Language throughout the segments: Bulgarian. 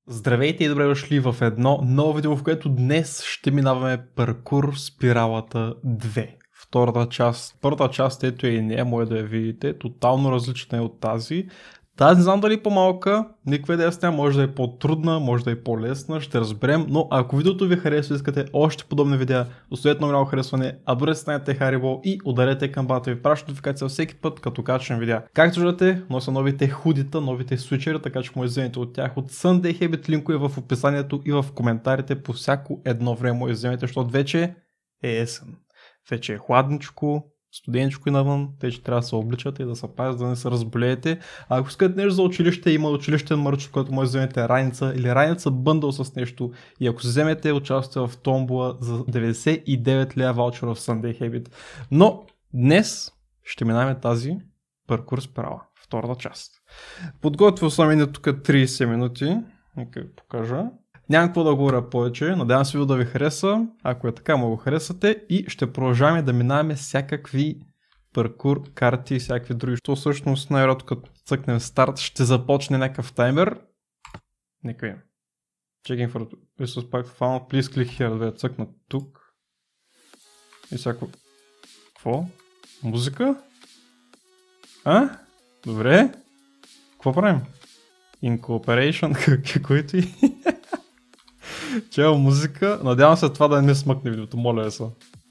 Здравейте и добре дошли в едно ново видео, в което днес ще минаваме паркур спиралата 2. Втората част. Първата част, ето и не, може да я видите, тотално различна е от тази. Тази не знам дали по-малка, никаква идея с нея, може да е по-трудна, може да е по-лесна, ще разберем, но ако видеото ви харесва и искате още подобни видеа, оставете много харесване, абонирайте се на Харибол и ударете камбаната ви, праща нотификация всеки път, като качвам видеа. Както виждате, нося новите худита, новите свичери, така че може да вземете от тях от Sunday Habit, линкове в описанието и в коментарите по всяко едно време може да вземете, защото вече е есен. Вече е хладничко, студенчко и навън, те ще трябва да се обличат и да се пазят, да не се разболеете. А ако искате нещо за училище, има училищен мърч, в който може да вземете раница или раница бъндъл с нещо. И ако се вземете, участвате в томбола за 99 лева ваучер в Sunday Habit. Но днес ще минаме тази паркур спирала, втората част. Подготвил съм и тук 30 минути, нека ви покажа. Нямам какво да говоря повече, надявам се да ви хареса, ако е така, го харесате и ще продължаваме да минаваме всякакви паркур, карти и всякакви други. Що всъщност най-вероятно като цъкнем старт ще започне някакъв таймер. Нека видим. Checking for Resource Pack Found, please click here, да я цъкна тук. И всяко... Какво? Музика? А? Добре. Какво правим? In cooperation, който и... Чел музика, надявам се това да не смъкне видеото, моля се.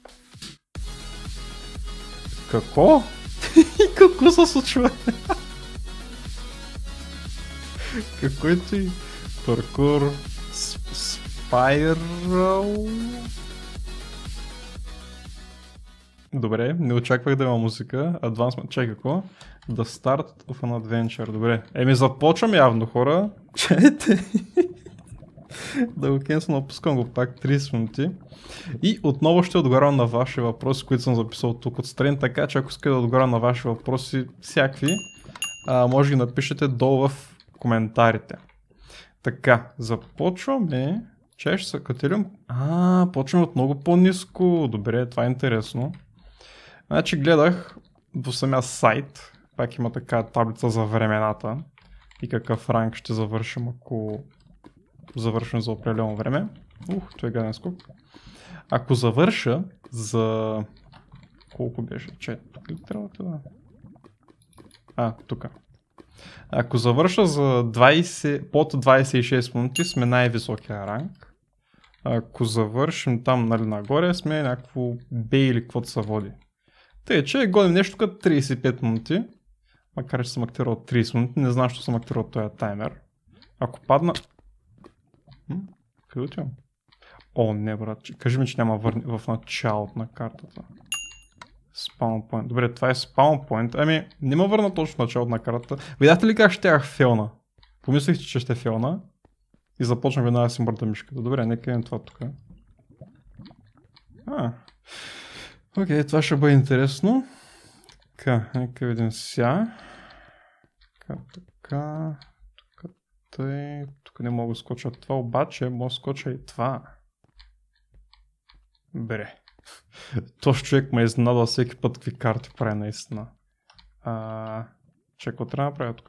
Какво? Какво се случва? Какво е ти? Паркур... Спайрал... Добре, не очаквах да има музика. Advancement, чай какво? The start of an adventure, добре. Еми започвам явно, хора. Чайте. Да го кенсъл, напускам го пак 30 минути. И отново ще отговарям на ваши въпроси, които съм записал тук отстрани, така че ако искате да отговарям на ваши въпроси всякакви, може да ги напишете долу в коментарите. Така, започваме. Че ще се катерим. Почваме от много по-ниско. Добре, това е интересно. Значи гледах в самия сайт, пак има така таблица за времената и какъв ранг ще завършим, ако завършим за определено време. Това е гаден скок. Ако завърша за... Колко беше? Тук ли трябва да... тук. Ако завърша за 20... под 26 минути сме най-високия ранг. Ако завършим там, нали, нагоре, сме някакво B или каквото се води. Тъй, че годим нещо като 35 минути. Макар че съм активирал 30 минути, не знам, що съм активирал този таймер. Ако падна... Къде отивам? О, не, брат. Кажи ми, че няма върни в началото на картата. Spawn point. Добре, това е spawn point. Ами, не ме върна точно в началото на картата. Видяхте ли как щях фелна? Помислих, че ще фелна. И започнах веднага да си мърда мишката. Добре, нека видим това тук. Окей, това ще бъде интересно. Така, нека видим сега. Така. Тук не мога да скоча това, обаче мога да скоча и това. Бре. Този човек ме изненадва всеки път какви карти прави наистина. Какво трябва да правя тук?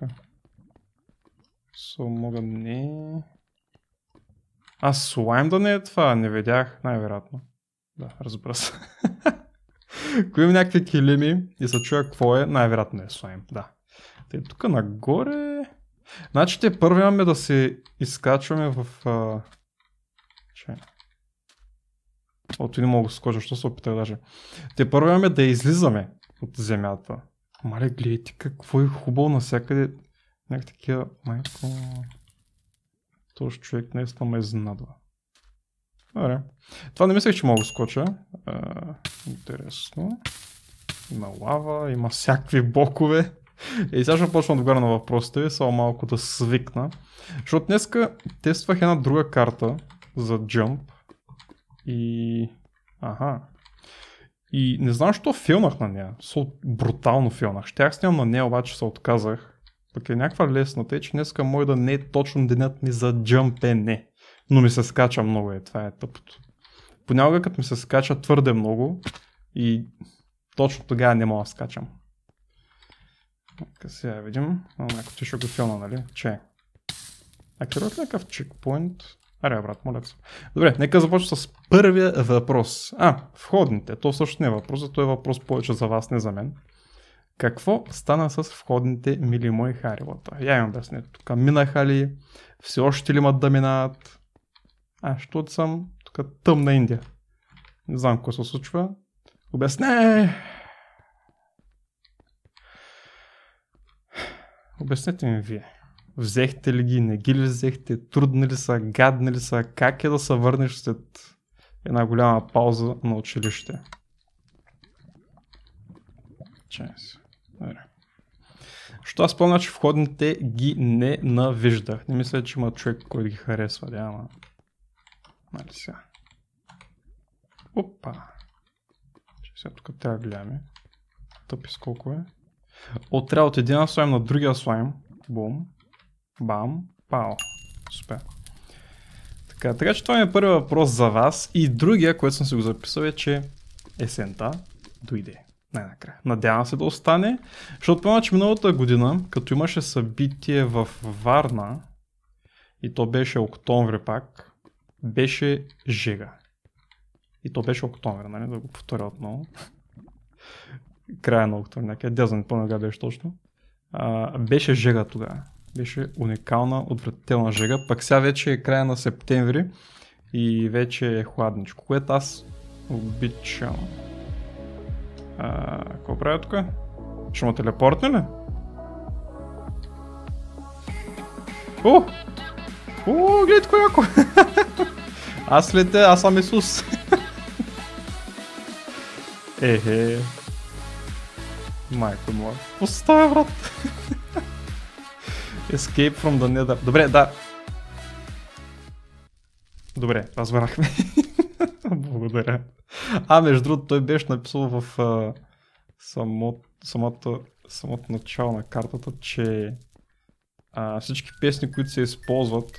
Мога не... слайм да не е това, не видях, най-вероятно. Да, разбира се. Ако имам някакви килими и се чуя какво е, най-вероятно е слайм, да. Тук нагоре... Значи те първо имаме да се изкачваме в... Ото не мога да скоча, що се опитах даже. Те първо имаме да излизаме от земята. Мале, гледайте какво е хубаво навсякъде. Някак такива... Майко... Този човек наистина ме изненадва. Добре. Това не мислех, че мога да скоча. Интересно. Има лава, има всякакви бокове. И сега ще почвам да отговаря на въпросите ви, само малко да свикна. Защото днеска тествах една друга карта за Jump. И... И не знам, защо филнах на нея. Брутално филнах. Щях снимам на нея, обаче се отказах. Пък е някаква лесна, тъй че днеска може да не е точно денят ми за Jump, не. Но ми се скача много, това е тъпото. Понякога като ми се скача твърде много и точно тогава не мога да скачам. Сега видим. Някой ти ще го филна, нали? Че? Активирах някакъв чекпоинт. Аре, брат, моля се. Добре, нека започна с първия въпрос. Входните. То също не е въпрос, то е въпрос повече за вас, не за мен. Какво стана с входните, мили мои харилата? Я им обясня. Тук минаха ли? Все още ли имат да минават? Защото съм тук тъмна Индия. Не знам какво се случва. Обясне! Обяснете ми вие. Взехте ли ги, не ги ли взехте, трудни ли са, гадни ли са, как е да се върнеш след една голяма пауза на училище? Чай си. Добре. Що аз спомня, че входните ги не навиждах. Не мисля, че има човек, който ги харесва. Ама... Нали сега. Опа. Сега тук трябва да гледаме. Тъпи сколко е. Трябва от един слайм на другия слайм. Бум. Бам. Пау. Супер. Така че това е първият въпрос за вас. И другия, който съм си го записал е, че есента дойде. Най-накрая. Надявам се да остане. Защото помня, че миналата година, като имаше събитие в Варна, и то беше октомври пак, беше жега. И то беше октомври, нали? Да го повторя отново. Края на октомври, някъде, не помня кога беше точно. Беше жега тогава. Беше уникална, отвратителна жега. Пък сега вече е края на септември и вече е хладничко, което аз обичам. Какво правя тук? Ще му телепортне ли? Гледай кой яко! Аз летя, аз съм Исус. Майко моя. Поставя, брат. Escape from the nether. Добре, да. Добре, разбрахме. Благодаря. Между другото, той беше написал в самото начало на картата, че всички песни, които се използват,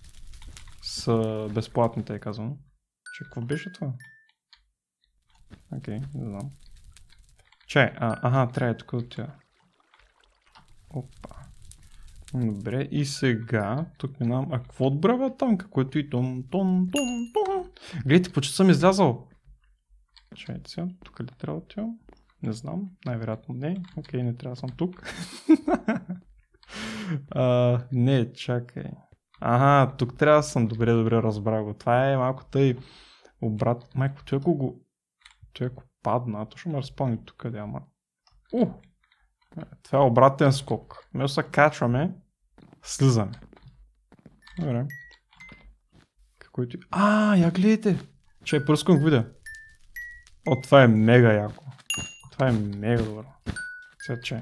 са безплатни, тъй казвам. Че какво беше това? Окей, не знам. Чай, трябва тук от тя. Опа. Добре, и сега, тук минавам, какво отбравя там, каквото и тон. Гледайте, почти съм излязал. Чайте сега, тук ли трябва да отивам? Не знам, най-вероятно не. Окей, не трябва да съм тук. Не, чакай. Тук трябва да съм добре разбрал го. Това е малко тъй обрат. Майко, той ако падна, то ще ме разпълни тук, къде, ама. Това е обратен скок. Вместо се качваме, слизаме. Добре. Какво е ти? Я гледайте! Чай, пръскам го видя. Това е мега яко. Това е мега добро. Сега чай.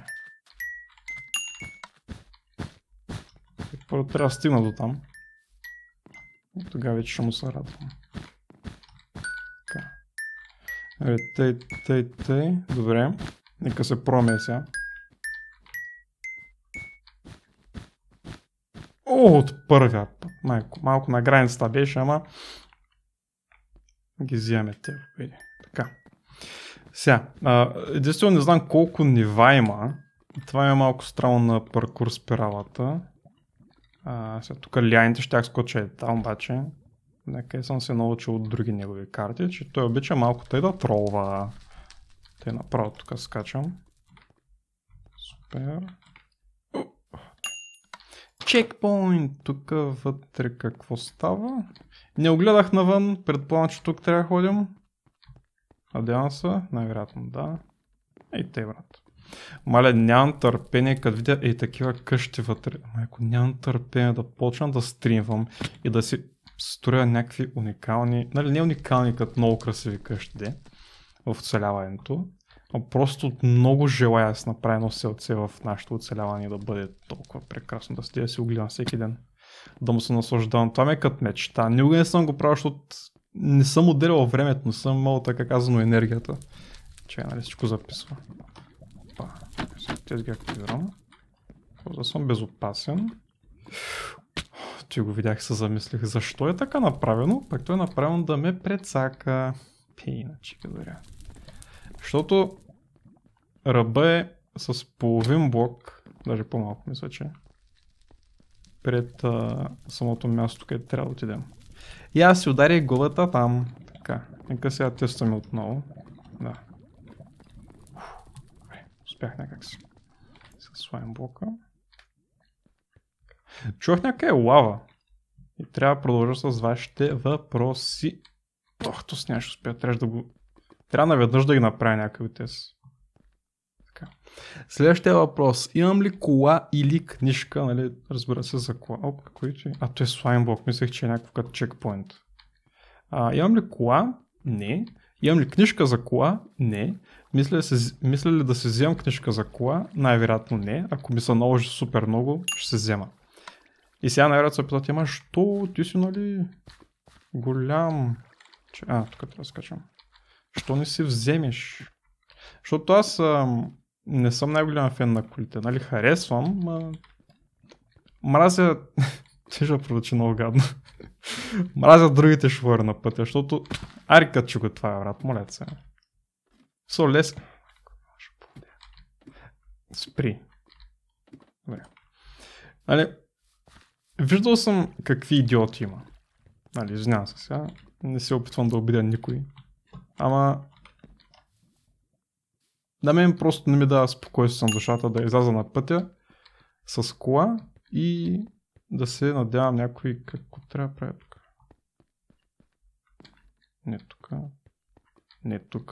Първо трябва да стигна до там. И тогава вече ще му се радвам. Тъй. Добре. Нека се пробваме сега. От първия път. Малко на границата беше, ама ги взимаме те. Така. Сега. Единствено не знам колко нива има. Това е малко странно на паркур спиралата. Сега тук лианите ще скоча е там, обаче. Нека съм се научил от други негови карти, че той обича малко тъй да тролва. Тъй направо тук скачам. Супер. Чекпоинт! Тук вътре какво става? Не огледах навън, предполагам, че тук трябва да ходим. Надявам се, най-вероятно да. Ей тъй, брат. Маля, нямам търпение, като видя такива къщи вътре. Майко, нямам търпение да почна да стримвам и да си строя някакви уникални, нали не уникални, като много красиви къщи, в оцеляването, а просто много желая да се направя едно селце в нашето оцеляване да бъде толкова прекрасно, да стига да си го гледам всеки ден, да му се наслаждавам. Това ми е като мечта. Никога не съм го правил, защото не съм отделял времето, не съм имал така казано енергията. Че нали всичко записва. Тези ги активирам. Да съм безопасен. Ти го видях, се замислих. Защо е така направено? Пак той е направено да ме прецака. Иначе говоря. Защото ръба е с половин блок, даже по-малко мисля, че пред самото място, където трябва да отидем. И аз си ударих главата там. Така, нека сега тестваме отново. Да. Успях някак си. С слайм блока. Чувах някаква лава. И трябва да продължа с вашите въпроси. Ох, то с ще успя. Трябва наведнъж да ги направя някакъв тест. Така. Следващия въпрос. Имам ли кола или книжка? Нали, разбира се за кола. Оп, какво е? А, то е слаймблок. Мислех, че е някакъв като чекпоинт. Имам ли кола? Не. Имам ли книжка за кола? Не. Мисля ли да се вземам книжка за кола? Най-вероятно не. Ако ми се наложи супер много, ще се взема. И сега най-вероятно се питат, ама що? Ти си, нали, голям... тук трябва да скачам. Що не си вземеш? Защото аз не съм най-голям фен на колите, нали, харесвам, мразя... Тежа проличи много гадно. Мразя другите шофьори на пътя, защото... Арикът че го това, брат, моля се. Со лес... Спри. Добре. Нали, виждал съм какви идиоти има. Нали, извинявам се сега. Не се опитвам да обидя никой. Ама... На мен просто не ми дава спокойствие на душата да изляза на пътя с кола и да се надявам някой какво трябва да правя тук. Не тук. Не тук.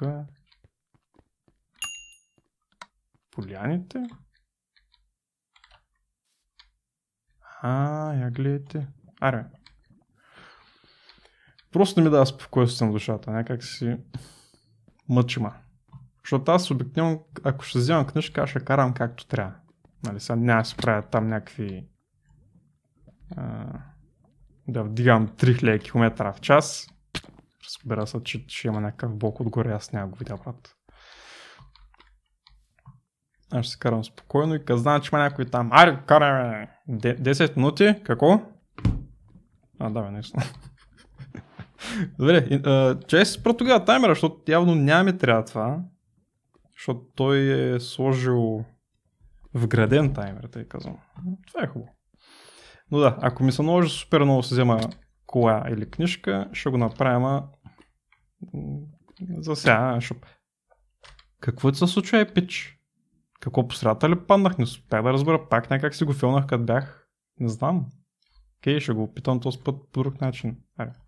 Поляните. Я гледайте. Аре. Просто не ми дава спокойствие на душата. Някак си мъчима. Защото аз обикновено, ако ще вземам книжка, ще карам както трябва. Нали, сега няма да се правя там някакви... да вдигам 3000 км в час. Разбира се, че ще има някакъв блок отгоре, аз няма го видя, брат. Аз ще се карам спокойно и казвам, че има някой там. Аре, караме 10 минути, какво? Да, бе, наистина. Добре, че си спра тогава таймера, защото явно няма ми трябва това. Защото той е сложил вграден таймер, тъй казвам. Това е хубаво. Но да, ако ми се наложи супер много се взема кола или книжка, ще го направим за сега. Какво ти се случва, пич? Какво по средата ли паднах? Не успях да разбера. Пак някак си го филнах, като бях. Не знам. Окей, ще го опитам този път по друг начин.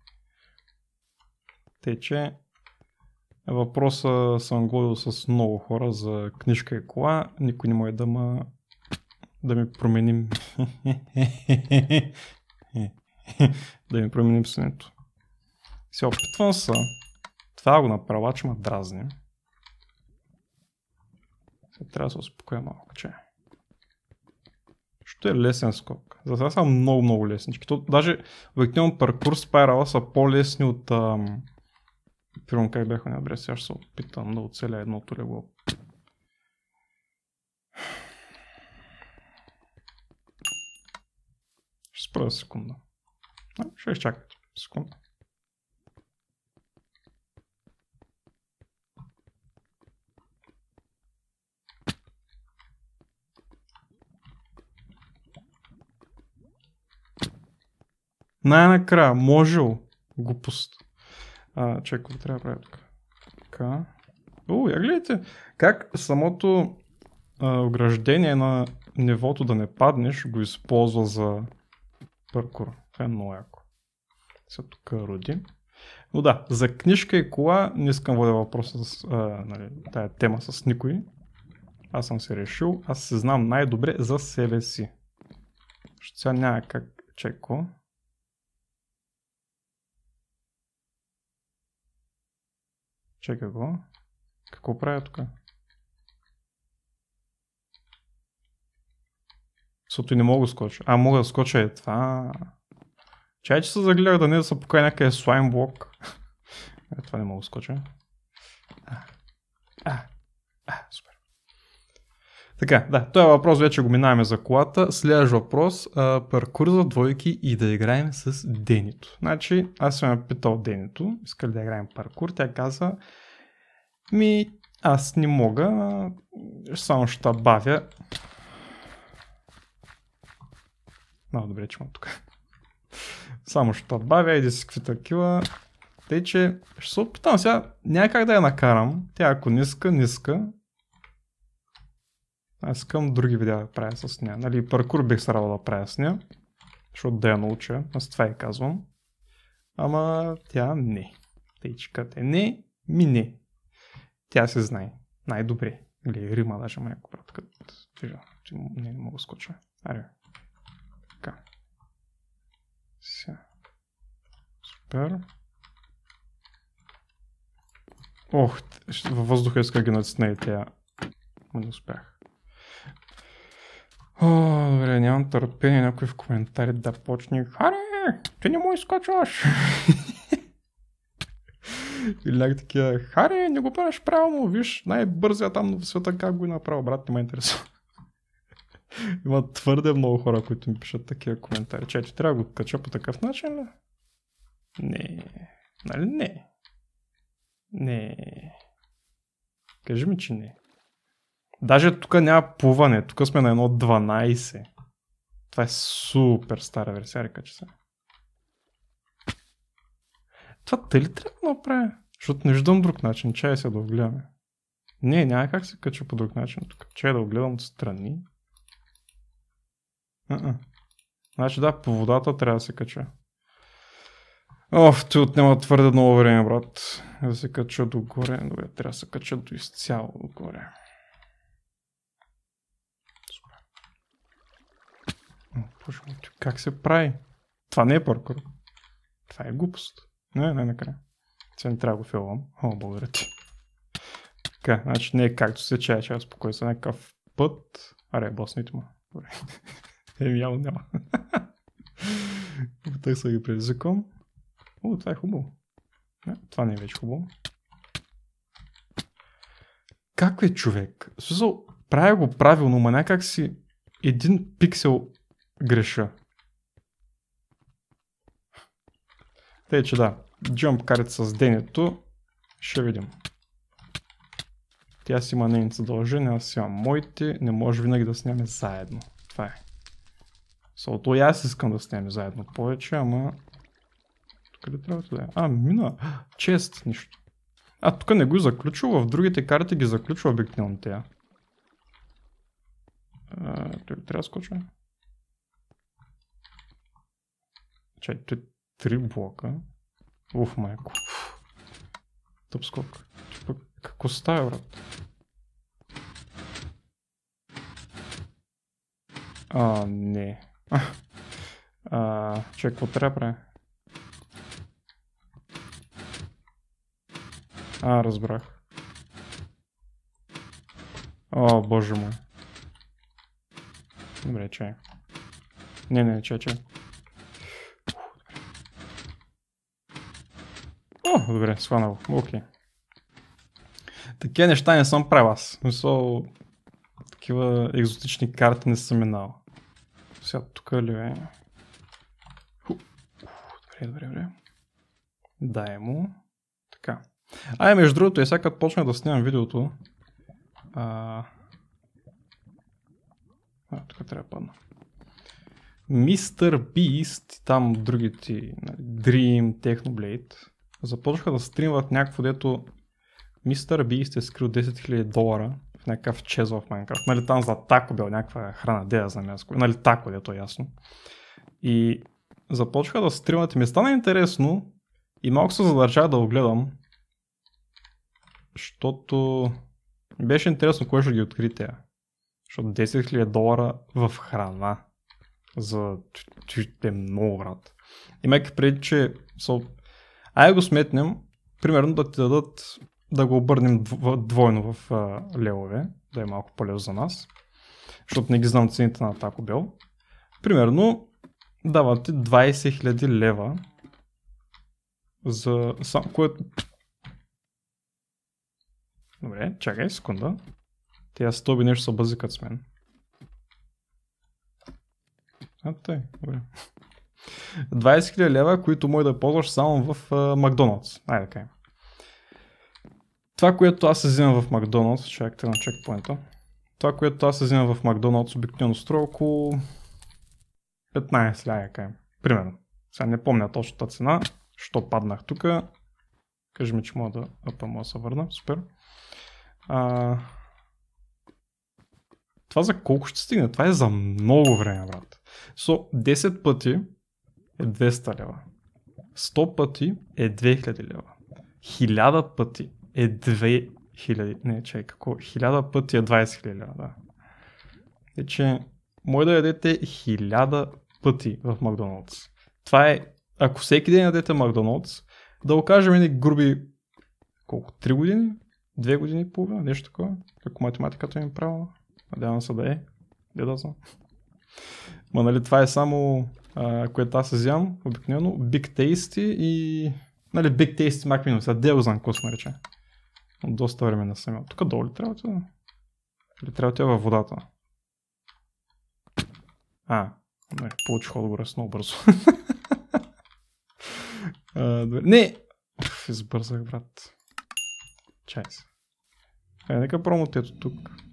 Тъй, че въпроса съм говорил с много хора за книжка и кола. Никой не може да ми променим да ми променим сънето. Се опитвам се. Това го направя, че ме дразни. Сега трябва да се успокоя малко, че. Що е лесен скок. За сега са много леснички. Даже обикновено паркур спайрала са по-лесни от... Примерно как бяха добре, сега ще се опитам да оцеля едното легло. Ще спра секунда. Ще изчакайте секунда. Най-накрая, можел. Глупост. Чакай, какво трябва да правя тук? Така. Я гледайте. Как самото ограждение на нивото да не паднеш го използва за паркур. Това е много яко. Сега тук роди. Но да, за книжка и кола не искам водя въпроса с тая тема с никой. Аз съм се решил. Аз се знам най-добре за себе си. Защото сега няма как... Чеко. Чекай го. Какво правя тук? Защото не мога да скоча. Мога да скоча е това. Чай, че се загледах да не да се покая някакъв слайм блок. Това не мога да скоча. Супер. Така, да, този въпрос вече го минаваме за колата. Следващ въпрос, паркур за двойки и да играем с Денито. Значи, аз съм питал Денито, искали да играем паркур, тя каза, аз не мога, само ще бавя. Много добре, че има тук. Само ще отбавя и да си какви такива. Тъй, че ще се опитам сега. Няма как да я накарам. Тя ако ниска. Аз искам други видеа да правя с нея. Нали, паркур бих старал да правя с нея. Защото да я науча. Аз това и казвам. Ама тя не. Тъй, че къде не, ми не. Тя се знае. Най-добре. Или Рима даже ма някой брат. Не мога да скоча. Аре. Така. Сега. Супер. Ох, във въздуха иска ги натисна и тя. Не успях. О, добре, нямам търпение някой в коментари да почне. Харе, ти не му изкачваш. Или някак такива. Харе, не го правиш правилно, виж, най-бързия там в света как го е направил, брат, не ме интересува. Има твърде много хора, които ми пишат такива коментари. Че, трябва да го кача по такъв начин ли? Не. Нали не? Не. Кажи ми, че не. Даже тук няма плуване. Тук сме на 1.12. Това е супер стара версия, река, че се. Това тъй ли трябва да направя? Защото не виждам друг начин. Чай се да го гледаме. Не, няма как се кача по друг начин тук. Чай да го гледам отстрани. Значи да, по водата трябва да се кача. Той отнема твърде много време, брат. Да се кача догоре. Добре, трябва да се кача до изцяло догоре. Супер. Боже мой, как се прави? Това не е паркур. Това е глупост. Не, накрая. Сега не трябва да го филвам. Благодаря ти. Така, значи не е както се чая, че аз спокой са някакъв път. Аре, босните му. Добре. Явно няма. Так са ги предизвикам. Това е хубаво. Това не е вече хубаво. Как е човек? В смисъл, правя го правилно, ма някак си един пиксел греша. Тъй, че да, jump карите с денето, ще видим. Тя си има нейните задължения, аз си имам моите, не може винаги да снимаме заедно. Това е. Салто и аз искам да снимаме заедно повече, ама... Тук ли трябва да е? Мина! Чест! Нищо. Тук не го заключва, в другите карти ги заключва обикновено тея. Той трябва да скоча. Чай, той 3 блока. Майко. Тъп скок. Какво става, брат? Не. Чай, какво трябва да прави? Разбрах. Боже мой. Добре, чай. Не, чай. Добре, схванал. Окей. Такива неща не съм правил аз. Мисъл, такива екзотични карти не съм минал. Сега тук ли е? Добре. Дай му. Така. Между другото, сега като почнах да снимам видеото. Тук трябва да падна. Mr. Beast, там другите, Dream, Technoblade, започнаха да стримват някакво, дето Mr. Beast е скрил $10,000 в някакъв чез в Minecraft. Нали там за Taco Bell, някаква храна, дея за мяско. Нали тако, дето е ясно. И започнаха да стримват и ми стана интересно и малко се задържах да го гледам. Защото беше интересно кой ще ги откри тя. Защото $10,000 в храна за е много, брат. Имайки преди, че го сметнем, примерно да ти дадат да го обърнем двойно в левове, да е малко по-лесно за нас. Защото не ги знам цените на Taco Bell. Примерно дават ти 20,000 лева за което... Добре, чакай секунда. Тя стоби нещо са бъзикат с мен. Добре. 20,000 лева, които може да ползваш само в Макдоналдс. Айде кажем. Това, което аз се взимам в Макдоналдс, чакайте на чекпоинта. Това, което аз се взимам в Макдоналдс, обикновено струва около 15 ляга, кажем. Примерно. Сега не помня точната цена, що паднах тук. Кажи ми, че мога да се върна. Супер. Това за колко ще стигне? Това е за много време, брат. 10 пъти е 200 лева. 100 пъти е 2000 лева. 1000 пъти е 2000. Не, чай, какво? 1000 пъти е 20 000 лева, да. Вече, може да ядете 1000 пъти в Макдоналдс. Това е, ако всеки ден ядете Макдоналдс, да окажем едни груби, колко? 3 години? 2 години и половина? Нещо такова? Ако математиката ми е правилна? Надявам се да е. Не да знам. Ма нали това е само, което аз взимам обикновено. Big Tasty и... Нали Big Tasty Mac Minus. Де го знам какво се нарича. Доста време не съм имал. Тук долу ли трябва да? Или трябва да във водата? Не, получих отговора с много бързо. Не! Избързах, брат. Чай се. Нека пробвам ето тук.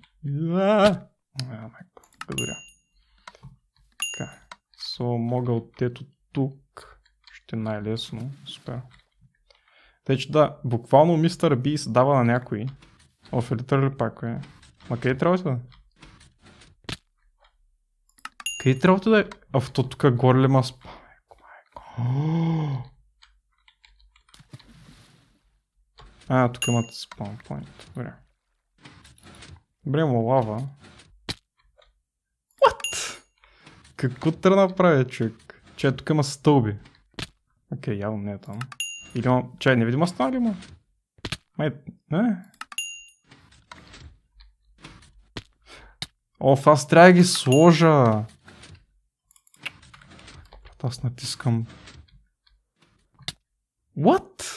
Майко, гадоря. Така. Мога от ето тук. Ще е най-лесно. Супер. Тъй, че да, буквално Мистер Бис дава на някой. Филтър ли пак е? Ма къде трябва да? Къде трябва да е? То тук горе ли ма спа? Майко. Тук имате спаун point. Добре. Добре, му лава. What? Какво трябва да направя, човек? Че тук има стълби. Окей, явно не е там. Или има... Чай, невидима стана ли има? Не? Аз трябва да ги сложа. Аз натискам. What?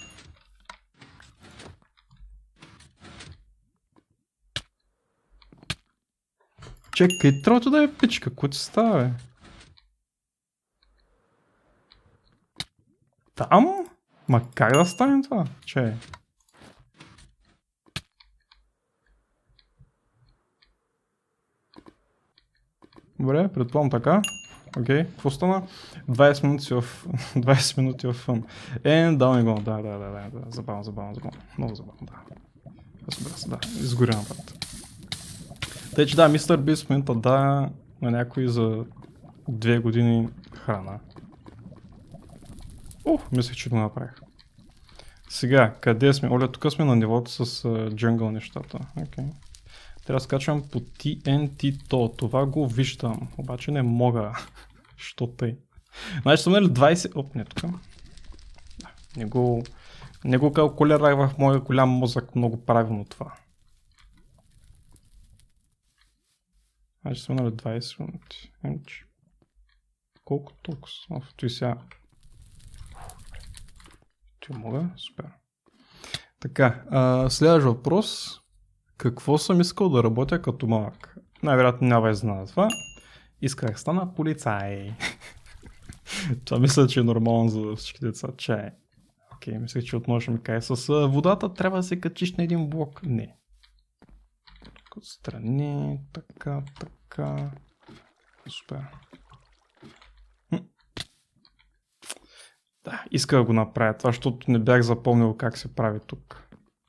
Чекай, трябва да е пичка, какво ти става, бе? Там? Ма как да стане това? Че? Добре, предполагам така. Окей, какво стана? 20 минути в фън. Дал го. Да. Забавно. Много забавно, да. Да, изгоря напред. Тъй, че да, Мистер Бис в момента дава на някой за 2 години храна. Мислех, че го направих. Сега, къде сме? Оля, тук сме на нивото с джунгъл нещата. Окей. Трябва да скачвам по TNT-то. Това го виждам, обаче не мога. Що тъй? Значи съм нали 20... не тук. Не го калкулирах в моя голям мозък много правилно това. Значи съм нали 20 минути. Колко толкова? Той сега... Той мога? Супер. Така, следващ въпрос. Какво съм искал да работя като малък? Най-вероятно няма да знае това. Исках да стана полицай. Това мисля, че е нормално за всички деца. Чай. Окей, мислех, че отново ще ми каже с водата трябва да се качиш на един блок. Не. Тук отстрани, така. Супер. Да, иска да го направя това, защото не бях запомнил как се прави тук.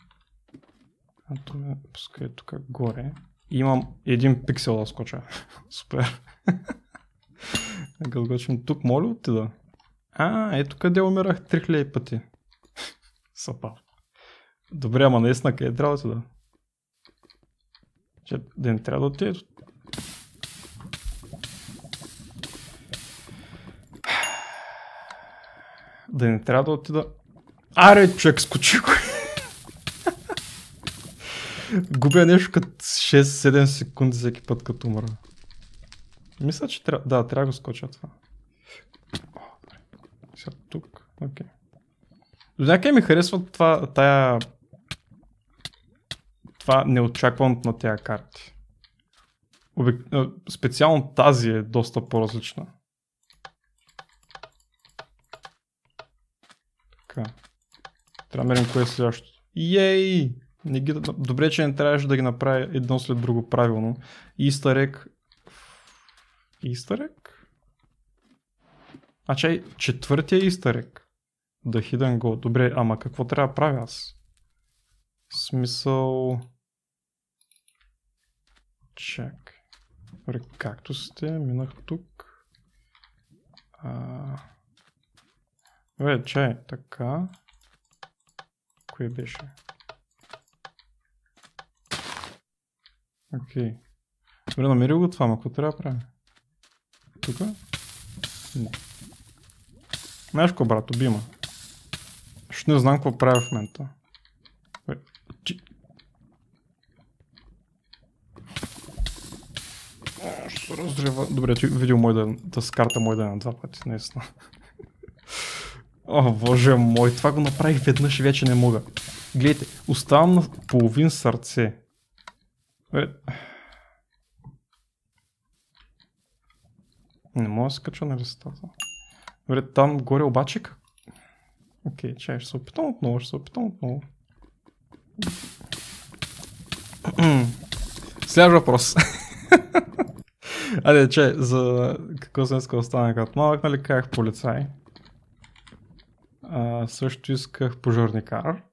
Ме пускай тук горе. И имам един пиксел да скоча. Супер. Гългочим тук, моля отида. Ето къде умирах 3000 пъти. Съпал. Добре, ама наистина къде трябва да отида? Да не трябва да отида. Да не трябва да отида. Аре, човек, скочи го. Губя нещо като 6-7 секунди всеки път като умра. Мисля, че трябва... Да, трябва да го скоча това. Сега тук. Окей. До някъде ми харесва това неочакваното на тези карти. Специално тази е доста по-различна. Така. Трябва да мерим кое е следващото. Йей! Добре, че не трябваше да ги направя едно след друго правилно. Easter egg. А чай, четвъртия истерик. The Hidden Gold. Добре, ама какво трябва да правя аз? Смисъл... Чак. Добре, както сте, минах тук. Добре, чай, така. Кое беше? Окей. Добре, намерил го това, ама какво трябва да правя? Тука? Не. Знаеш какво, брат, убима. Ще не знам какво правя в момента. Ще разрева. Добре, че видео мой да скарта мой да на два пъти, наистина. О, боже мой, това го направих веднъж и вече не мога. Гледайте, оставам на половин сърце. Не мога да се кача на листата. Добре, там горе обаче как? Окей, чай, ще се опитам отново, Следващ въпрос. Айде, чай, за какво съм искал да стане като малък, нали казах полицай. Също исках пожарникар.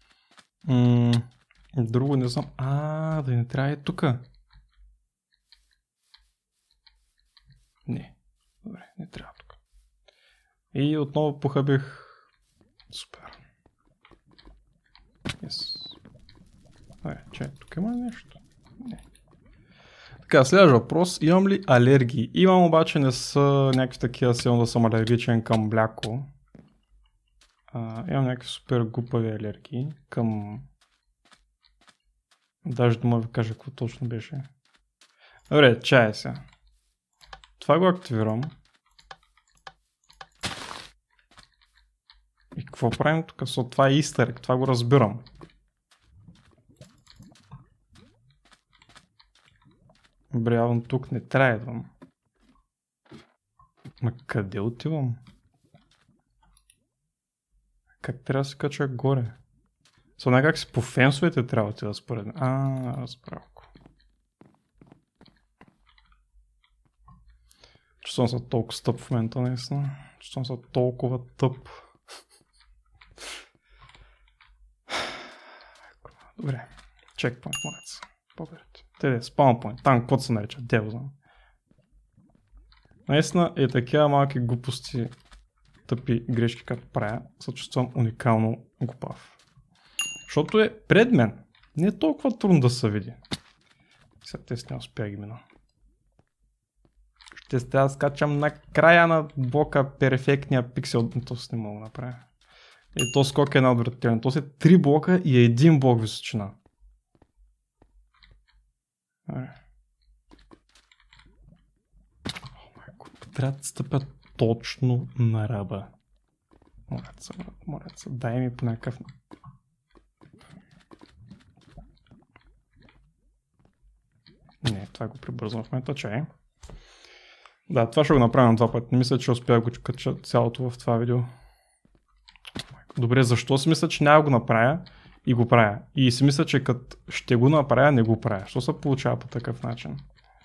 Друго не знам. Да не трябва е тука. Не. Добре, не трябва тук. И отново похабих. Супер. Yes. Чай, тук има нещо? Не. Така, следващ въпрос. Имам ли алергии? Имам, обаче не са някакви такива силно да съм алергичен към мляко. Имам някакви супер глупави алергии към... Даже да ви кажа какво точно беше. Добре, чай сега. Това го активирам. И какво правим тук? Това е истерик, това го разбирам. Добре, явно тук не трябва да идвам. Ма къде отивам? Как трябва да се кача горе? Сега как си по фенсовете трябва да отида според мен. Разбрах. Чувствам се толкова тъп в момента, наистина. Чувствам се толкова тъп. Добре. Чекпоинт, молец. Поберете. Те, спаунпоинт. Там какво се нарича? Де го знам. Наистина е такива малки глупости, тъпи грешки, като правя, се чувствам уникално глупав. Защото е пред мен. Не е толкова трудно да се види. Сега те не успя ги мина. Ще трябва да скачам на края на блока перфектния пиксел. То се не мога да направя. И то скок е неотвратителен. То се 3 блока и 1 блок височина. Трябва да стъпя точно на ръба. Моля се, дай ми по някакъв... Не, това го прибързвам в момента, чай. Да, това ще го направя на два пъти. Не мисля, че успя да го кача цялото в това видео. Добре, защо си мисля, че няма да го направя и го правя? И си мисля, че като ще го направя, не го правя. Що се получава по такъв начин?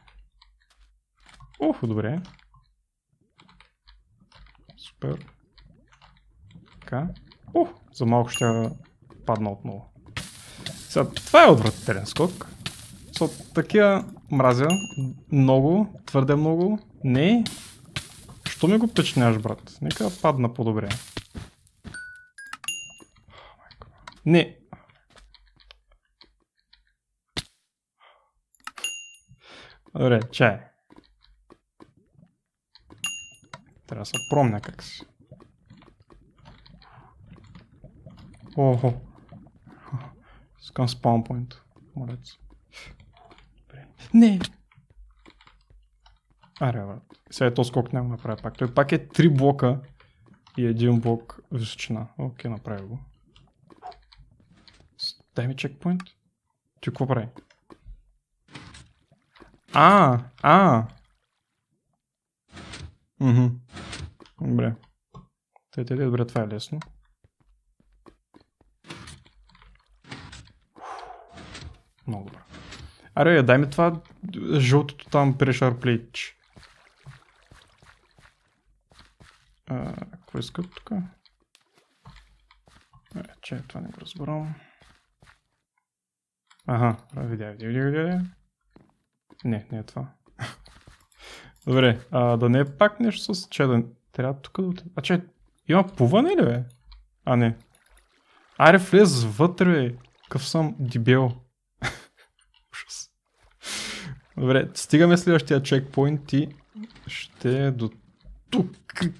Добре. Супер. Така. За малко ще падна отново. Сега, това е отвратителен скок. Такива мразя. Много, твърде много. Не. Що ми го печняваш, брат? Нека падна по-добре. Не. Добре, чай. Трябва да се промня как си. Скам спаунпоинт. Молец. Не! Брат. Сега този скок няма да направя пак. Той пак е 3 блока и 1 блок височина. Окей, направя го. Дай ми чекпоинт. Ти какво прави? Добре. Добре, това е лесно. Много добре. Аре, дай ми това жълтото там pressure plate. Какво искат тук? Че, това не го разбирам. Ага, видя. Не е това. Добре, да не е пак нещо с че трябва тук да отида. Че, има плуване ли бе? Не. Аре, влез вътре бе. Какъв съм дебел. Ужас. Добре, стигаме следващия чекпоинт и ще е до тук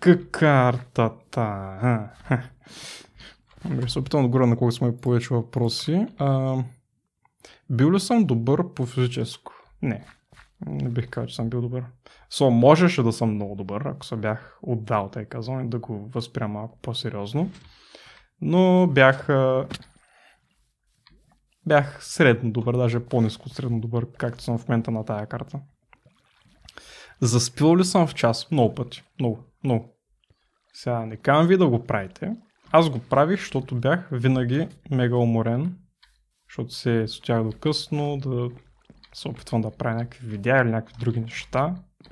картата. Добре, се опитам отгоре на колко сме повече въпроси. Бил ли съм добър по физическо? Не бих казал, че съм бил добър. Можеше да съм много добър, ако се бях отдал, тъй казвам, и да го възпрям малко по-сериозно. Но бях средно добър, даже по-ниско средно добър, както съм в момента на тая карта. Заспил ли съм в час? Много пъти. Много. Сега не казвам ви да го правите. Аз го правих, защото бях винаги мега уморен, защото се стоях до късно, да се опитвам да правя някакви видеа или някакви други неща.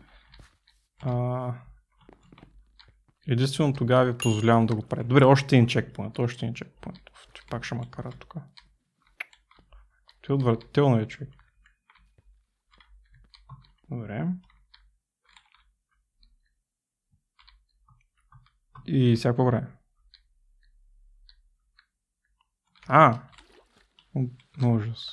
Единствено тогава ви позволявам да го правя. Добре, още един чекпоинт. Ти пак ще ме кара тук. Ти отвратително е, човек. Добре. И всяко време. Ужас.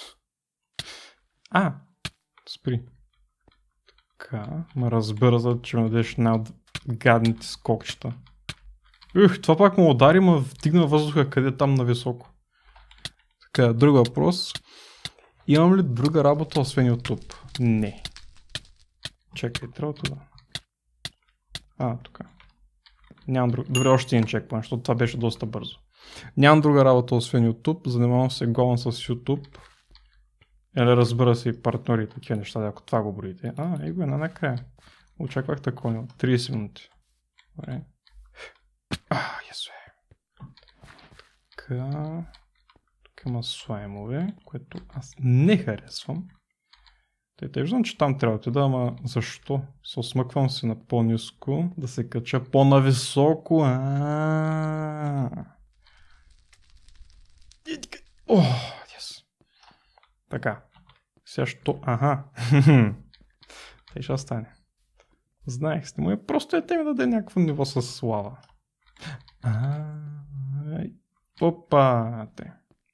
Спри. Така, ме разбърза, че ме дадеш една от гадните скокчета. Това пак му удари, ме вдигна въздуха, къде там нависоко. Така, друг въпрос. Имам ли друга работа, освен YouTube? Не. Чакай, трябва това. Тук. Нямам друг. Добре, още един чекпоинт, защото това беше доста бързо. Нямам друга работа, освен YouTube. Занимавам се главно с YouTube. Или разбира се и партньори и такива неща, ако това го броите. Его накрая. Очаквах такова. 30 минути. Добре. Така. Тук има слаймове, което аз не харесвам. Те виждам, че там трябва да отида, ама защо? Се осмъквам се на по-ниско, да се кача по-нависоко. Yes. Така. Сега що... Те ще стане. Знаех сте му, просто е теми да даде някакво ниво с слава. Опа!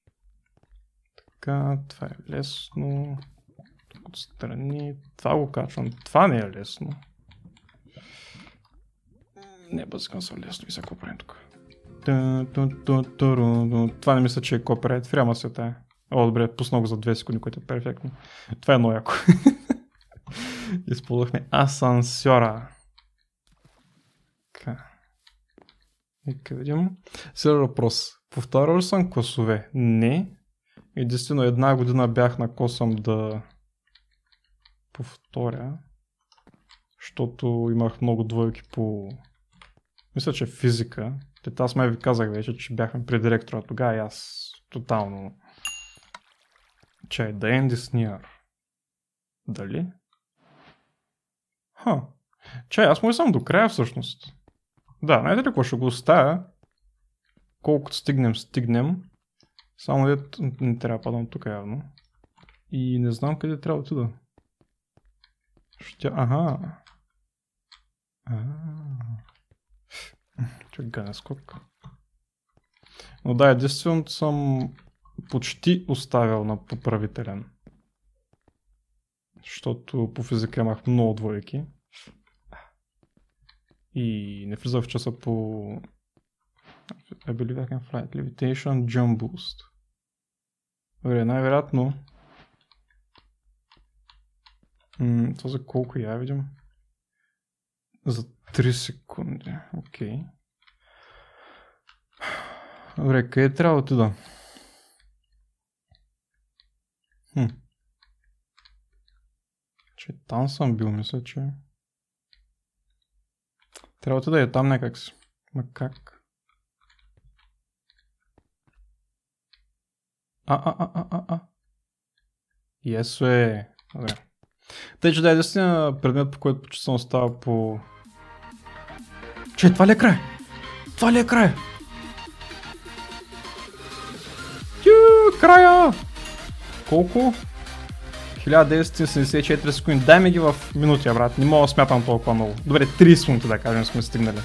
Така, това е лесно. Тук отстрани. Това го качвам. Това не е лесно. Не бъзикам са лесно и сега какво правим тук. Това не мисля, че е копирайт. Фряма се тая. Добре, пусна го за 2 секунди, което е перфектно. Това е много яко. Използвахме асансьора. Така. Нека видим. Следва въпрос. Повторял ли съм класове? Не. Единствено 1 година бях на косъм да повторя. Защото имах много двойки по... Мисля, че физика. Аз май ви казах вече, че бяхме при директора тогава и аз тотално... The end is near. Дали? Аз му съм до края всъщност. Да, знаете ли какво ще го оставя? Колкото стигнем. Само дето не трябва да падам тук явно. И не знам къде трябва да отида. Гаден скок. Но да, единствено съм почти оставил на поправителен. Защото по физика имах много двойки. И не влизах в часа по I believe I can fly. Levitation, jump boost. Добре, най-вероятно това за колко я видим? За 3 секунди. Окей. Добре, къде трябва да отида? Че там съм бил, мисля, че... Трябва да е там някак си. Ма как? Есо е. Добре. Тъй, че да, единствения предмет, по който почти съм остава по Че, това ли е край? Това ли е край? Края! Колко? 1974 секунди. Дай ми ги в минути, брат. Не мога да смятам толкова много. Добре, 30 минути да кажем сме стигнали.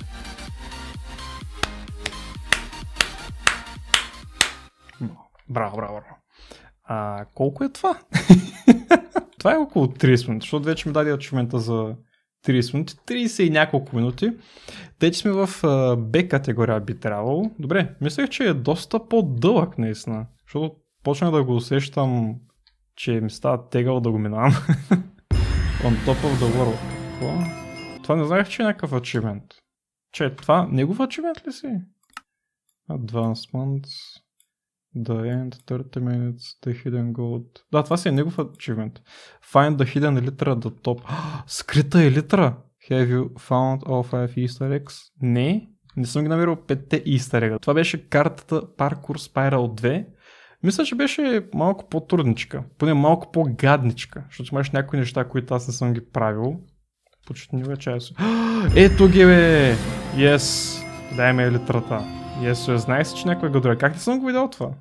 Браво, браво, браво. Колко е това? Това е около 30 минути, защото вече ми даде ачивмента за 30 минути. 30 и няколко минути. Тъй, че сме в Б категория би трябвало. Добре, мислех, че е доста по-дълъг наистина. Защото почнах да го усещам, че ми става тегъл да го минавам. On top of the world. Какво? Това не знаех, че е някакъв ачивмент. Че, това негов ачивмент ли си? Advancements. The end, 30 minutes, the hidden gold. Да, това си е негов ачивмент. Find the hidden elytra at the top. Скрита елитра! Have you found all 5 easter eggs? Не съм ги намерил 5-те easter egg. Това беше картата Parkour Spiral 2. Мисля, че беше малко по-трудничка. Поне малко по-гадничка. Защото имаш някои неща, които аз не съм ги правил. Почти не вече си. Ето ги, бе! Yes! Дай ме елитрата. Yes, знае си, че някой го дойде. Как не съм го видял това?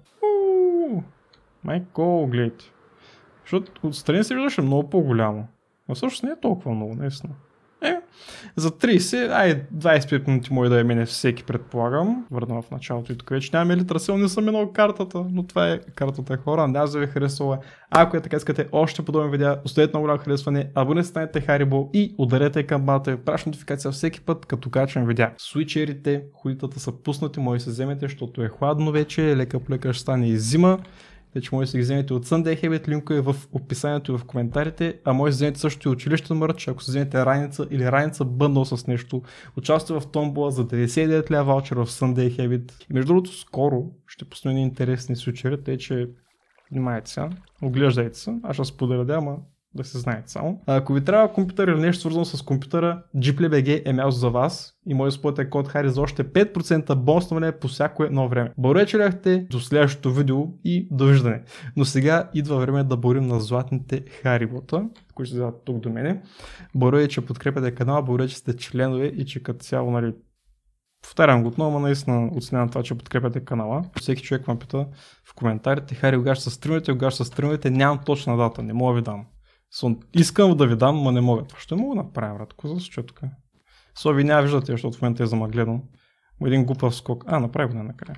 Майко, гледайте. Защото отстрани се виждаше много по-голямо. Но всъщност не е толкова много, наистина. За 30, 25 минути може да я мине всеки, предполагам. Върна в началото и тук вече нямаме елитра, не съм минал картата, но това е картата, хора. Надявам се да ви харесва. Ако е така искате още подобни видеа, оставете много голямо харесване, абонирайте се, станете Харибо и ударете камбаната, праща нотификация всеки път, като качвам видеа. Свичерите, ходитата са пуснати, може да се вземете, защото е хладно вече, лека по лека ще стане и зима. Вече може да си ги вземете от Sunday Habit, линкове в описанието и в коментарите, а може да вземете също и училищен мърч, ако се вземете раница или раница бъндъл с нещо. Участвате в томбола за 99 лева ваучер в Sunday Habit. И между другото скоро ще пусна едни интересни случаи, тъй че внимайте сега, оглеждайте се, аз ще споделя, ама да се знаете само. Ако ви трябва компютър или нещо свързано с компютъра, GPLBG е място за вас и може да използвате код HARI за още 5% бонус намаление по всяко едно време. Благодаря, че гледахте, до следващото видео и довиждане. Но сега идва време да борим на златните Харибота, които се вземат тук до мене. Благодаря, че подкрепяте канала, благодаря, че сте членове и че като цяло, нали, повтарям го отново, но наистина оценявам това, че подкрепяте канала. Всеки човек ме пита в коментарите: Хари, кога ще се стримите, нямам точна дата, не мога ви дам. Искам да ви дам, но не мога. Ще мога да направя, брат. Коза се тук. Ви няма виждате, защото в момента е замъглено. Един глупав скок. Направи го накрая.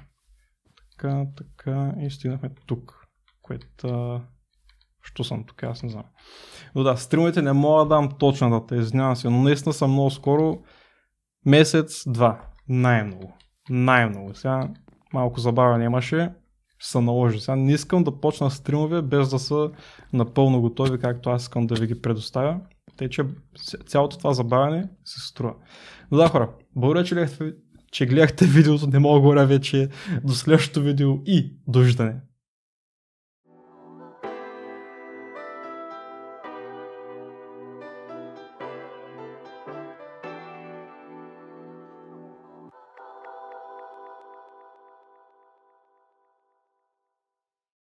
Така и стигнахме тук. Което... Що съм тук, аз не знам. Но да, стримите не мога да дам точна дата, извинявам се, но наистина съм много скоро. Месец-два. Най-много. Най-много. Сега малко забавяне имаше. Се наложи. Сега не искам да почна стримове без да са напълно готови, както аз искам да ви ги предоставя. Тъй, че цялото това забавяне се струва. Но да, хора, благодаря, че гледахте видеото, не мога да говоря вече. До следващото видео и довиждане.